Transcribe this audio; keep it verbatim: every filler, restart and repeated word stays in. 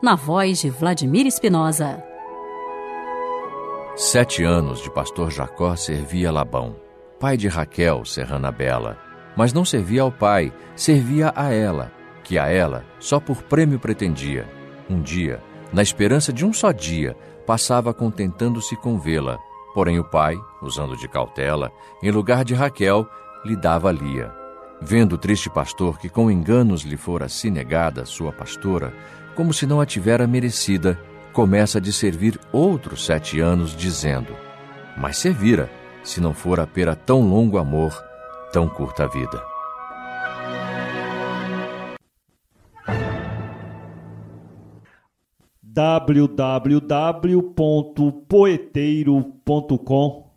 na voz de Vladimir Espinosa. Sete anos de pastor Jacó servia Labão, pai de Raquel, serrana bela. Mas não servia ao pai, servia a ela, que a ela só por prêmio pretendia. Um dia, na esperança de um só dia, passava contentando-se com vê-la. Porém o pai, usando de cautela, em lugar de Raquel, lhe dava Lia. Vendo o triste pastor que com enganos lhe fora assim negada sua pastora, como se não a tivera merecida, começa de servir outros sete anos, dizendo: mas servira, se não fora pera tão longo amor, tão curta vida. w w w ponto poeteiro ponto com